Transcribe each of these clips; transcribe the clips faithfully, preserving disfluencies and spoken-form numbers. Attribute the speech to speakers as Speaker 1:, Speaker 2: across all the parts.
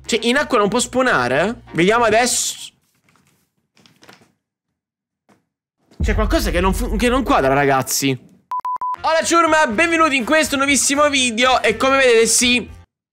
Speaker 1: Cioè, in acqua non può spawnare? Vediamo adesso. C'è qualcosa che non, che non quadra, ragazzi. Hola ciurma, benvenuti in questo nuovissimo video. E come vedete, sì,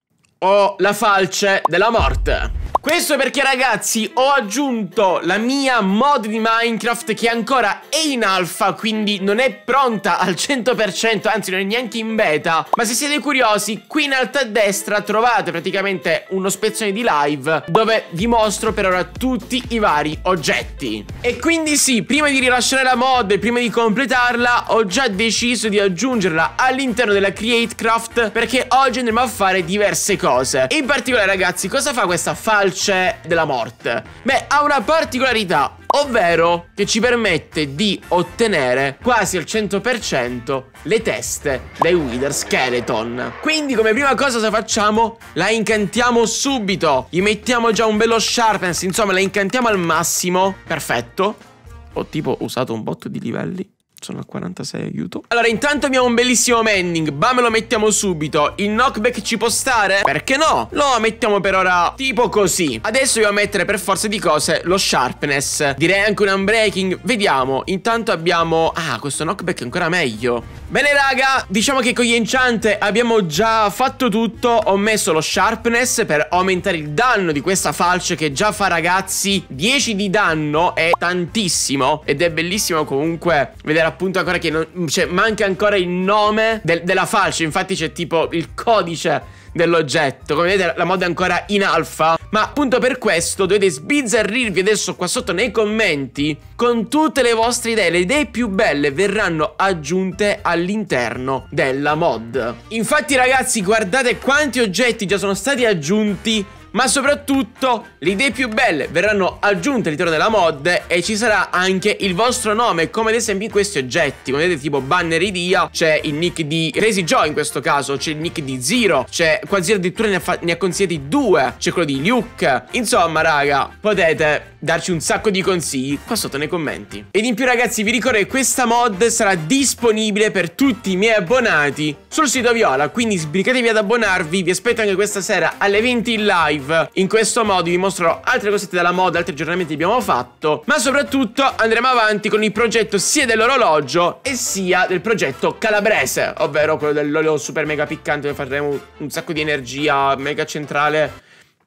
Speaker 1: ho la falce della morte. Questo perché, ragazzi, ho aggiunto la mia mod di Minecraft che ancora è in alfa, quindi non è pronta al cento per cento, anzi non è neanche in beta. Ma se siete curiosi, qui in alto a destra trovate praticamente uno spezzone di live dove vi mostro per ora tutti i vari oggetti. E quindi sì, prima di rilasciare la mod e prima di completarla, ho già deciso di aggiungerla all'interno della CreateCraft, perché oggi andremo a fare diverse cose. E in particolare, ragazzi, cosa fa questa falce della morte? Beh, ha una particolarità, ovvero che ci permette di ottenere quasi al cento per cento le teste dei Wither Skeleton. Quindi come prima cosa cosa facciamo? La incantiamo subito. Gli mettiamo già un bello sharpness, insomma la incantiamo al massimo. Perfetto. Ho tipo usato un botto di livelli. Sono a quarantasei, aiuto. Allora, intanto abbiamo un bellissimo mending. Bah, me lo mettiamo subito. Il knockback ci può stare? Perché no? Lo mettiamo per ora tipo così. Adesso dobbiamo mettere per forza di cose lo sharpness. Direi anche un unbreaking. Vediamo. Intanto abbiamo... Ah, questo knockback è ancora meglio. Bene, raga, diciamo che con gli enchant abbiamo già fatto tutto. Ho messo lo sharpness per aumentare il danno di questa falce, che già fa, ragazzi, dieci di danno. È tantissimo. Ed è bellissimo comunque vedere appunto ancora che non, cioè, manca ancora il nome del, della falce. Infatti c'è tipo il codice dell'oggetto. Come vedete, la mod è ancora in alfa. Ma appunto per questo dovete sbizzarrirvi adesso qua sotto nei commenti con tutte le vostre idee. Le idee più belle verranno aggiunte all'interno della mod. Infatti, ragazzi, guardate quanti oggetti già sono stati aggiunti. Ma soprattutto le idee più belle verranno aggiunte all'interno della mod e ci sarà anche il vostro nome, come ad esempio in questi oggetti. Come vedete, tipo banner idea, c'è il nick di Crazy Joe in questo caso, c'è il nick di Zero, c'è quasi addirittura ne ha, ne ha consigliati due, c'è quello di Luke. Insomma, raga, potete darci un sacco di consigli qua sotto nei commenti. Ed in più, ragazzi, vi ricordo che questa mod sarà disponibile per tutti i miei abbonati sul sito Viola, quindi sbrigatevi ad abbonarvi. Vi aspetto anche questa sera alle venti in live. In questo modo vi mostrerò altre cosette della mod, altri aggiornamenti che abbiamo fatto, ma soprattutto andremo avanti con il progetto sia dell'orologio e sia del progetto calabrese, ovvero quello dell'olio super mega piccante, dove faremo un sacco di energia mega centrale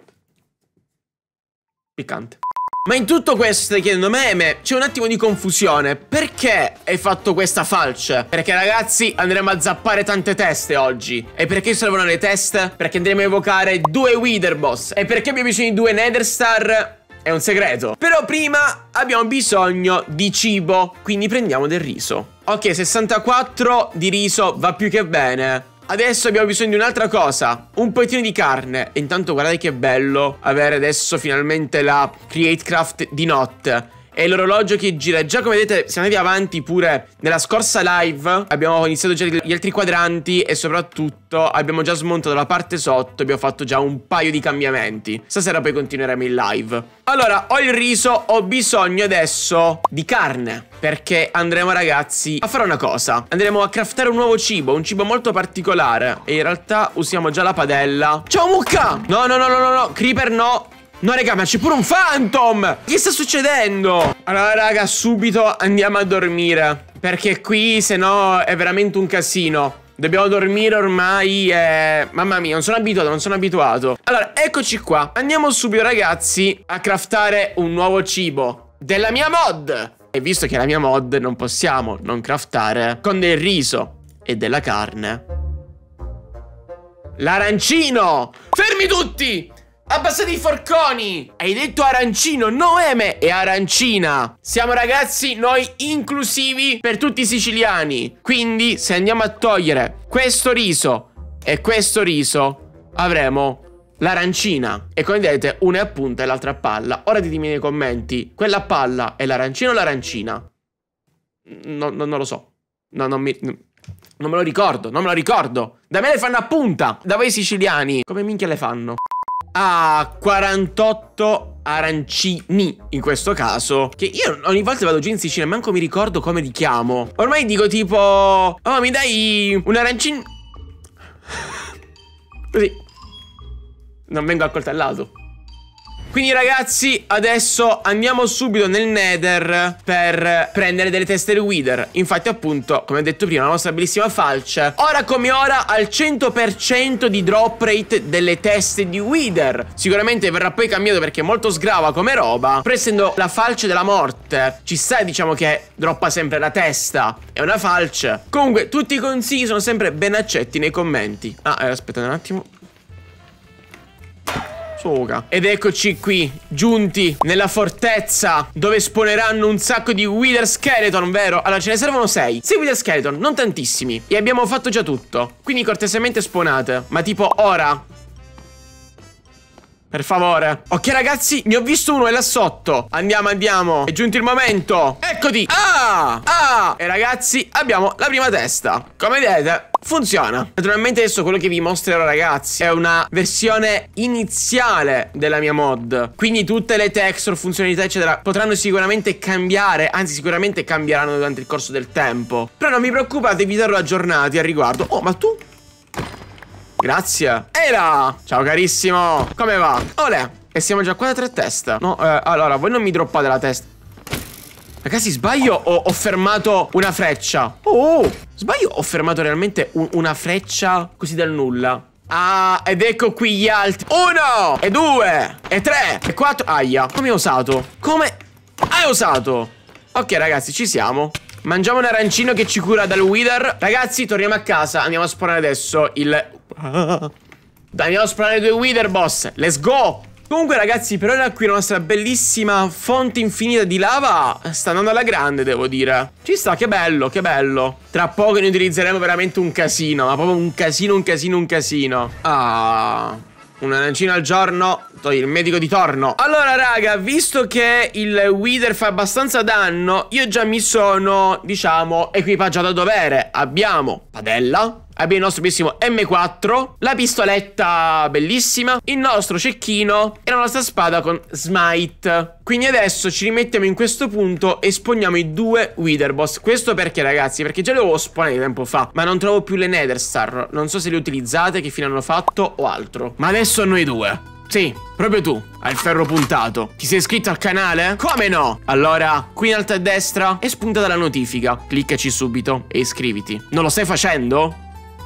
Speaker 1: piccante. Ma in tutto questo stai chiedendo, meme, c'è un attimo di confusione. Perché hai fatto questa falce? Perché, ragazzi, andremo a zappare tante teste oggi. E perché servono le teste? Perché andremo a evocare due Wither Boss. E perché abbiamo bisogno di due Nether Star? È un segreto. Però prima abbiamo bisogno di cibo, quindi prendiamo del riso. Ok, sessantaquattro di riso va più che bene. Adesso abbiamo bisogno di un'altra cosa, un pochettino di carne. E intanto guardate che bello avere adesso finalmente la CreateCraft di notte e l'orologio che gira. Già, come vedete, siamo andati avanti pure nella scorsa live. Abbiamo iniziato già gli altri quadranti e soprattutto abbiamo già smontato la parte sotto. Abbiamo fatto già un paio di cambiamenti. Stasera poi continueremo in live. Allora, ho il riso, ho bisogno adesso di carne, perché andremo, ragazzi, a fare una cosa. Andremo a craftare un nuovo cibo, un cibo molto particolare. E in realtà usiamo già la padella. Ciao mucca! No, no, no, no, no, no, creeper no. No, raga, ma c'è pure un phantom! Che sta succedendo? Allora, raga, subito andiamo a dormire, perché qui, se no, è veramente un casino. Dobbiamo dormire ormai e... Mamma mia, non sono abituato, non sono abituato. Allora, eccoci qua. Andiamo subito, ragazzi, a craftare un nuovo cibo della mia mod. E visto che è la mia mod, non possiamo non craftare con del riso e della carne. L'arancino! Fermi tutti! Abbassate i forconi! Hai detto arancino, no eme, è arancina. Siamo, ragazzi, noi inclusivi per tutti i siciliani. Quindi se andiamo a togliere questo riso e questo riso, avremo l'arancina. E come vedete, una è a punta e l'altra a palla. Ora ditemi nei commenti, quella a palla è l'arancina o l'arancina? No, no, non lo so. No, non mi... Non me lo ricordo, non me lo ricordo. Da me le fanno a punta. Da voi siciliani come minchia le fanno? Ah, quarantotto arancini in questo caso. Che io ogni volta vado giù in Sicilia e manco mi ricordo come li chiamo. Ormai dico tipo: oh, mi dai un arancino? Così. non vengo accoltellato. Quindi ragazzi, adesso andiamo subito nel Nether per prendere delle teste Wither. Infatti appunto, come ho detto prima, la nostra bellissima falce ora come ora ha il cento per cento di drop rate delle teste di Wither. Sicuramente verrà poi cambiato perché è molto sgrava come roba. Però essendo la falce della morte, ci sta, diciamo che droppa sempre la testa. È una falce. Comunque tutti i consigli sono sempre ben accetti nei commenti. Ah, eh, aspettate un attimo. Ed eccoci qui, giunti nella fortezza dove spawneranno un sacco di Wither Skeleton, vero? Allora ce ne servono sei. sei Wither Skeleton, non tantissimi. E abbiamo fatto già tutto. Quindi cortesemente spawnate. Ma tipo ora. Per favore. Ok ragazzi, ne ho visto uno, è là sotto. Andiamo, andiamo. È giunto il momento. Eccoti. Ah! Ah! E ragazzi, abbiamo la prima testa. Come vedete, funziona. Naturalmente adesso quello che vi mostrerò ragazzi è una versione iniziale della mia mod. Quindi tutte le texture, funzionalità eccetera potranno sicuramente cambiare. Anzi sicuramente cambieranno durante il corso del tempo. Però non vi preoccupate, vi terrò aggiornati al riguardo. Oh ma tu... Grazie. Era. Ciao carissimo. Come va? Olè. E siamo già qua da tre teste. No, eh, allora, voi non mi droppate la testa. Ragazzi, sbaglio o ho fermato una freccia? Oh, sbaglio o ho fermato realmente un, una freccia così dal nulla? Ah, ed ecco qui gli altri. Uno, e due, e tre, e quattro. Aia, come hai osato? Come hai osato? Ok ragazzi, ci siamo. Mangiamo un arancino che ci cura dal Wither. Ragazzi, torniamo a casa. Andiamo a spawnare adesso il... Andiamo a spawnare due Wither, boss. Let's go. Comunque ragazzi, per ora qui la nostra bellissima fonte infinita di lava sta andando alla grande, devo dire. Ci sta, che bello, che bello. Tra poco ne utilizzeremo veramente un casino. Ma proprio un casino, un casino, un casino. Ah... Un arancino al giorno, togli il medico di torno. Allora raga, visto che il Wither fa abbastanza danno, io già mi sono, diciamo, equipaggiato a dovere. Abbiamo padella, abbiamo il nostro bellissimo M quattro, la pistoletta bellissima, il nostro cecchino e la nostra spada con smite. Quindi adesso ci rimettiamo in questo punto e spawniamo i due Wither boss. Questo perché ragazzi? Perché già li avevo spawnati tempo fa, ma non trovo più le Nether Star. Non so se le utilizzate, che fine hanno fatto o altro. Ma adesso noi due. Sì, proprio tu, hai il ferro puntato. Ti sei iscritto al canale? Come no? Allora, qui in alto a destra è spuntata la notifica. Cliccaci subito e iscriviti. Non lo stai facendo?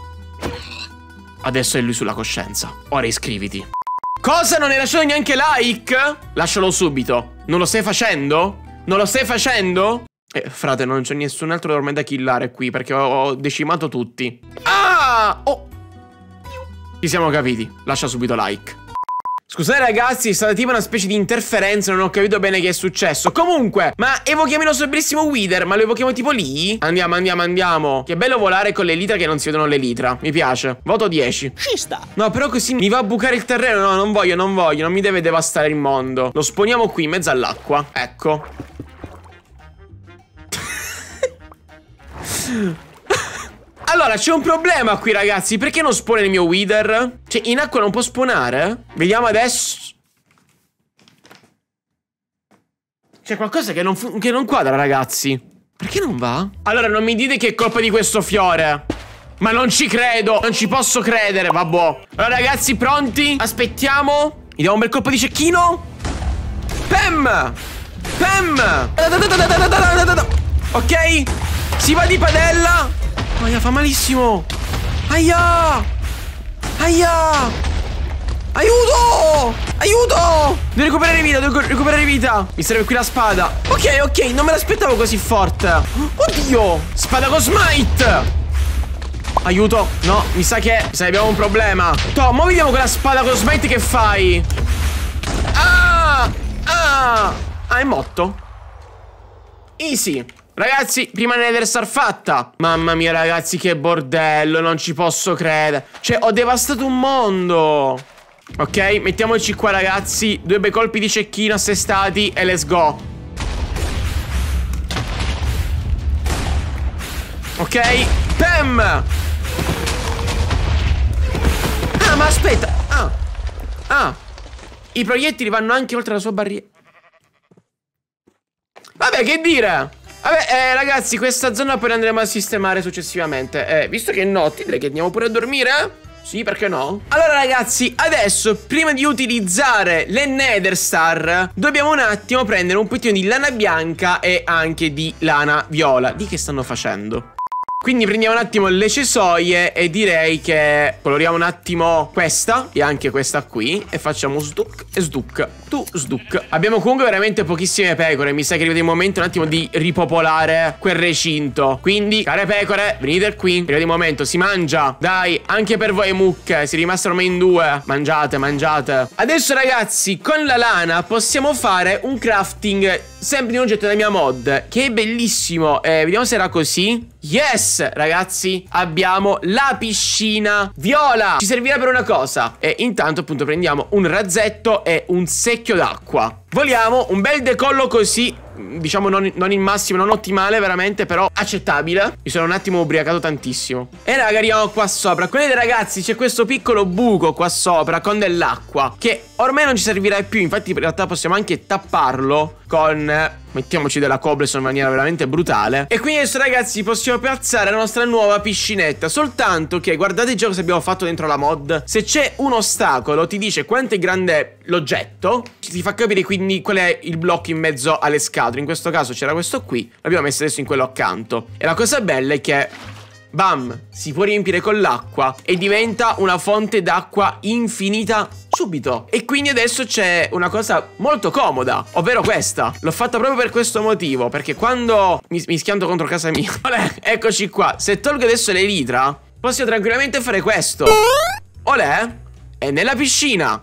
Speaker 1: Adesso è lui sulla coscienza. Ora iscriviti. Cosa? Non hai lasciato neanche like? Lascialo subito. Non lo stai facendo? Non lo stai facendo? Eh, frate, non c'è nessun altro ormai da killare qui, perché ho, ho decimato tutti. Ah! Oh! Ci siamo capiti. Lascia subito like. Scusate ragazzi, è stata tipo una specie di interferenza, non ho capito bene che è successo. Comunque, ma evochiamo il nostro bellissimo Wither, ma lo evochiamo tipo lì? Andiamo, andiamo, andiamo. Che bello volare con le litra che non si vedono le litra. Mi piace. Voto dieci. Ci sta. No, però così mi va a bucare il terreno. No, non voglio, non voglio. Non mi deve devastare il mondo. Lo sponiamo qui in mezzo all'acqua. Ecco. Allora, c'è un problema qui, ragazzi. Perché non spawna il mio Wither? Cioè, in acqua non può spawnare? Vediamo adesso. C'è qualcosa che non, che non quadra, ragazzi. Perché non va? Allora, non mi dite che è colpa di questo fiore. Ma non ci credo. Non ci posso credere, vabbè. Allora, ragazzi, pronti? Aspettiamo. Gli diamo un bel colpo di cecchino. Pam! Pam! Ok? Si va di padella. Aia, fa malissimo. Aia. Aia. Aiuto. Aiuto. Devo recuperare vita, devo recuperare vita. Mi serve qui la spada. Ok, ok, non me l'aspettavo così forte. Oddio. Spada con smite. Aiuto. No, mi sa che, mi sa che abbiamo un problema. Toh, mo vediamo quella spada con smite che fai. Ah. Ah. Ah, è morto. Easy. Ragazzi, prima Nether Star fatta. Mamma mia ragazzi, che bordello. Non ci posso credere. Cioè, ho devastato un mondo. Ok, mettiamoci qua ragazzi. Due bei colpi di cecchino assestati e let's go. Ok, pam. Ah, ma aspetta. Ah, ah, i proiettili vanno anche oltre la sua barriera. Vabbè, che dire. Vabbè, eh, ragazzi, questa zona poi la andremo a sistemare successivamente. Eh, visto che è notte, direi che andiamo pure a dormire. Sì, perché no? Allora ragazzi, adesso prima di utilizzare le Nether Star dobbiamo un attimo prendere un pochettino di lana bianca e anche di lana viola. Di che stanno facendo? Quindi prendiamo un attimo le cesoie e direi che coloriamo un attimo questa e anche questa qui e facciamo sduc e sduc, tu sduc. Abbiamo comunque veramente pochissime pecore, mi sa che è arrivato il momento un attimo di ripopolare quel recinto. Quindi, care pecore, venite qui, è arrivato il momento, si mangia. Dai, anche per voi mucche, si rimassero ormai in due. Mangiate, mangiate. Adesso ragazzi, con la lana possiamo fare un crafting sempre di un oggetto della mia mod, che è bellissimo. eh, Vediamo se era così. Yes, ragazzi, abbiamo la piscina viola. Ci servirà per una cosa. E intanto appunto prendiamo un razzetto e un secchio d'acqua. Voliamo, un bel decollo così, diciamo non, non il massimo, non ottimale veramente, però accettabile. Mi sono un attimo ubriacato tantissimo. E raga, arriviamo qua sopra. Vedete ragazzi, c'è questo piccolo buco qua sopra con dell'acqua che ormai non ci servirà più. Infatti in realtà possiamo anche tapparlo con, mettiamoci della cobblestone in maniera veramente brutale. E quindi adesso ragazzi possiamo piazzare la nostra nuova piscinetta. Soltanto che guardate già cosa abbiamo fatto dentro la mod. Se c'è un ostacolo ti dice quanto è grande l'oggetto, ti fa capire quindi qual è il blocco in mezzo alle scatole. In questo caso c'era questo qui, l'abbiamo messo adesso in quello accanto. E la cosa bella è che bam, si può riempire con l'acqua e diventa una fonte d'acqua infinita subito. E quindi adesso c'è una cosa molto comoda, ovvero questa. L'ho fatta proprio per questo motivo, perché quando mi, mi schianto contro casa mia, olè, eccoci qua. Se tolgo adesso l'elitra, posso tranquillamente fare questo. Olè, è nella piscina.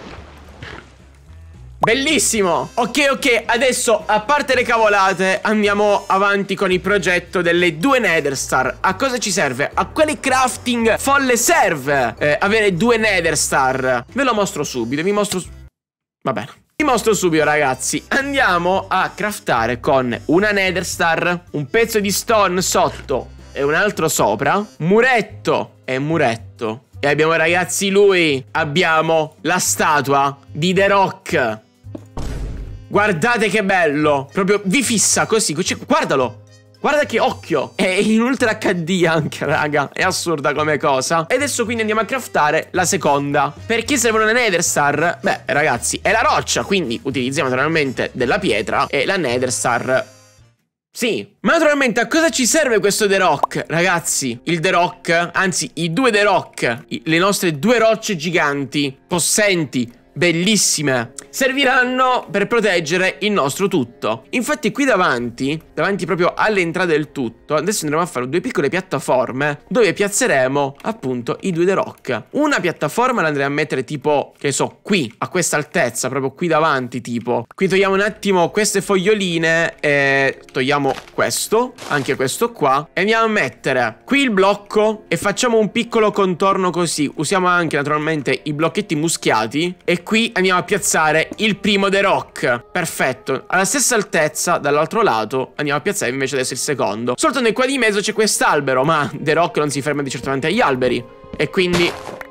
Speaker 1: Bellissimo. Ok, ok, adesso a parte le cavolate andiamo avanti con il progetto delle due Nether Star. A cosa ci serve? A quale crafting folle serve eh, avere due Nether Star? Ve lo mostro subito, vi mostro... Va bene, vi mostro subito ragazzi. Andiamo a craftare con una Nether Star, un pezzo di stone sotto e un altro sopra, muretto e muretto. E abbiamo ragazzi lui, abbiamo la statua di The Rock. Guardate che bello. Proprio vi fissa così, cioè, guardalo. Guarda che occhio. È in Ultra acca di anche raga. È assurda come cosa. E adesso quindi andiamo a craftare la seconda. Perché serve una Nether Star? Beh ragazzi, è la roccia, quindi utilizziamo naturalmente della pietra. E la Nether Star, sì. Ma naturalmente a cosa ci serve questo The Rock? Ragazzi, il The Rock, anzi i due The Rock, i, le nostre due rocce giganti, possenti, bellissime, serviranno per proteggere il nostro tutto. Infatti qui davanti, davanti proprio all'entrata del tutto, adesso andremo a fare due piccole piattaforme dove piazzeremo appunto i due The Rock. Una piattaforma la andremo a mettere tipo, che so, qui, a questa altezza, proprio qui davanti tipo. Qui togliamo un attimo queste foglioline e togliamo questo, anche questo qua, e andiamo a mettere qui il blocco e facciamo un piccolo contorno così. Usiamo anche naturalmente i blocchetti muschiati e qui andiamo a piazzare il primo The Rock. Perfetto. Alla stessa altezza dall'altro lato andiamo a piazzare invece adesso il secondo. Soltanto che qua di mezzo c'è quest'albero, ma The Rock non si ferma di certo davanti agli alberi. E quindi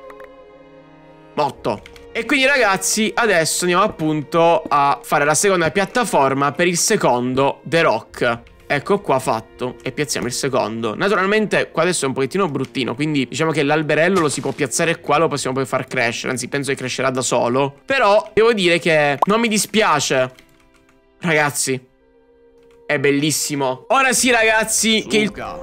Speaker 1: Motto. E quindi ragazzi adesso andiamo appunto a fare la seconda piattaforma per il secondo The Rock. Ecco qua fatto. E piazziamo il secondo. Naturalmente qua adesso è un pochettino bruttino, quindi diciamo che l'alberello lo si può piazzare qua, lo possiamo poi far crescere. Anzi penso che crescerà da solo. Però devo dire che non mi dispiace. Ragazzi, è bellissimo. Ora sì ragazzi, Suca. Che il...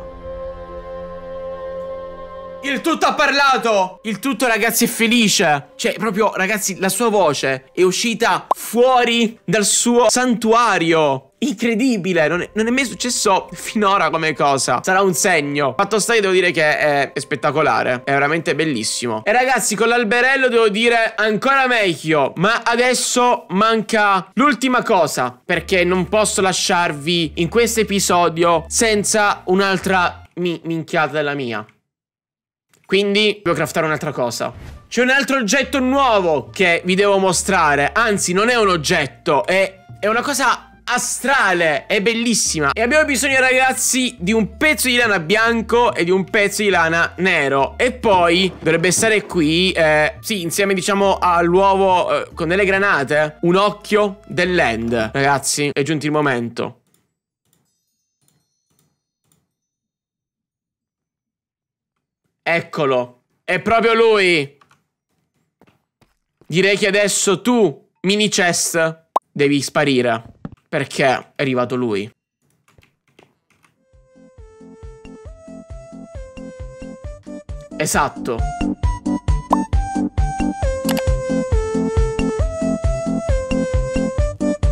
Speaker 1: Il tutto ha parlato. Il tutto ragazzi è felice. Cioè proprio ragazzi la sua voce è uscita fuori dal suo santuario. Incredibile, non è, non è mai successo finora come cosa. Sarà un segno. Fatto sta che devo dire che è, è spettacolare. È veramente bellissimo. E ragazzi con l'alberello devo dire ancora meglio. Ma adesso manca l'ultima cosa, perché non posso lasciarvi in questo episodio senza un'altra mi minchiata della mia. Quindi devo craftare un'altra cosa. C'è un altro oggetto nuovo che vi devo mostrare. Anzi non è un oggetto, è, è una cosa astrale, è bellissima. E abbiamo bisogno ragazzi di un pezzo di lana bianco e di un pezzo di lana nero. E poi dovrebbe stare qui eh, sì, insieme diciamo all'uovo eh, con delle granate, un occhio dell'end. Ragazzi è giunto il momento. Eccolo. È proprio lui. Direi che adesso tu, mini chess, devi sparire. Perché è arrivato lui. Esatto.